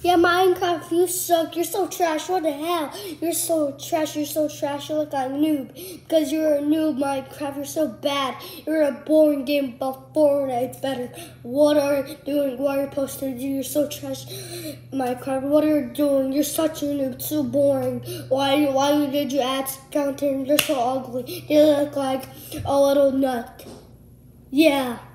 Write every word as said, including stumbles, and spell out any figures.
Yeah, Minecraft, you suck. You're so trash. What the hell? You're so trash. You're so trash. You look like a noob. Because you're a noob, Minecraft. You're so bad. You're a boring game, but Fortnite's better. What are you doing? What are you supposed to do? You're so trash, Minecraft. What are you doing? You're such a noob. So boring. Why, why did you add Skeleton? You're so ugly. You look like a little nut. Yeah.